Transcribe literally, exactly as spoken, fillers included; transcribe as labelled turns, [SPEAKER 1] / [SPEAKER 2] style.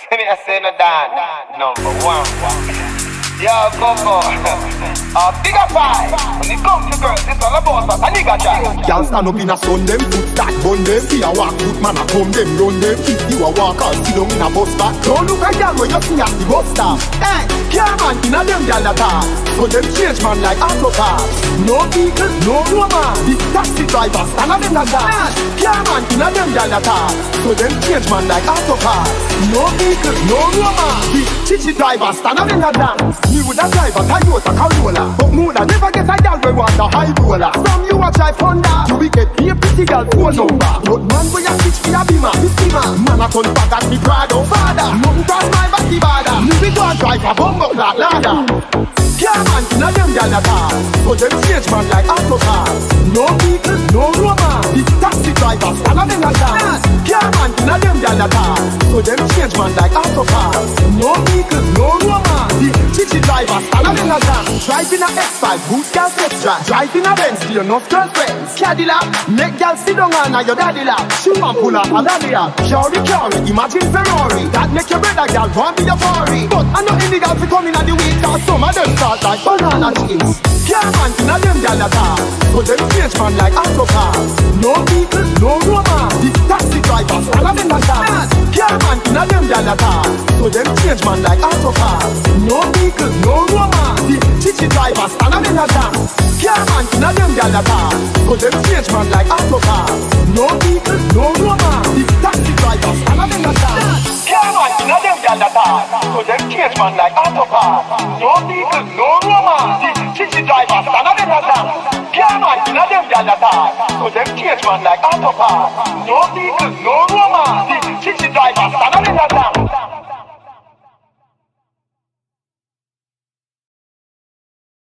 [SPEAKER 1] me I say no dance. Number one. Yo, Coco, a bigger pie. When it comes to girls, it's all about us, a nigga try.
[SPEAKER 2] Can't stand up in a sun, them foot start bun them. See a walk, foot man a come, them run them. If you a walk out, sit down in a bus back. Don't look a girl when you see at the bus stop. Hey, car man in a them girl that talk. So them change man like auto cars. No vehicle, no woman. The taxi driver stand up in a car. Car man in a them girl that talk. So them change man like auto cars. No vehicle, no woman. The chichi driver stand up in a dance. Me would a drive a Toyota Corolla, but moulda never get a girl we want a high roller. From you a drive Honda, you will get me a pretty girl phone number. But man we a switch for a beamer, this beamer. Man a turn back at me Prado, father. Nothing cross my body border. Me we go and drive a bumbo clock ladder. Car man in a them girl a car, so them change man like auto cars. No vehicle, no woman. The taxi driver stand up in a dance. Car man in a them girl a car, so them change man like auto cars. No vehicle, no woman. The chichi driver stand up in a dance. Drive in a X five, boot girl sex drive. Drive in a Benz, you no girlfriends. Cadillac, make girl sit down on your daddy lap. Shoe and pull up a daddy lap. Carry, carry, imagine Ferrari. That make your brother girl want be your party. But I know illegal to come in at the week, cause some of them start like banana chips. Car man in a them girl a car, so them change man like auto cars. No vehicle, no woman. The taxi driver stand up in a dance. Car man in a them girl a car, so them change man like auto cars. No vehicle, no woman. The chichi driver stand up in a dance. Car man in a them girl a car, so them change man like auto cars. No vehicle, no woman. The taxi driver stand up in a dance. Car man in a them girl a car, so them change man like auto cars. No vehicle, no woman. The chichi driver stand up in a dance. Car man in a them girl a car, so them change man like auto cars. No vehicle, no woman. The chichi driver stand up in a dance.